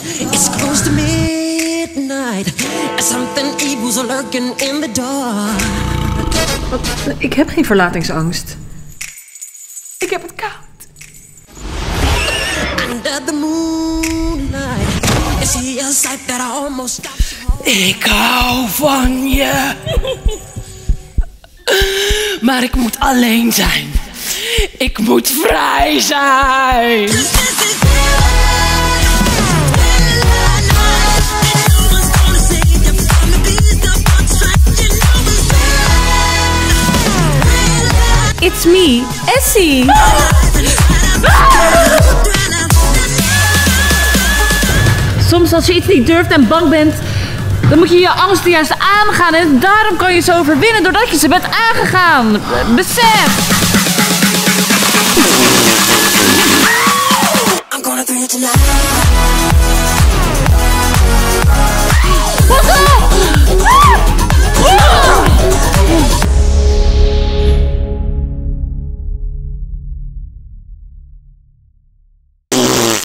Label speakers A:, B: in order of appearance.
A: It's close to midnight. Something evil's lurking in the dark.
B: Ik heb geen verlatingsangst. Ik heb het koud.
A: Under the moonlight, I see a sight that almost stops.
C: Ik hou van je. Maar ik moet alleen zijn. Ik moet vrij zijn.
B: It's me, Essie. Soms als je iets niet durft en bang bent, dan moet je je angsten juist aangaan. En daarom kan je ze overwinnen doordat je ze bent aangegaan. Besef!
A: I'm gonna do it tonight.
B: Wat dan?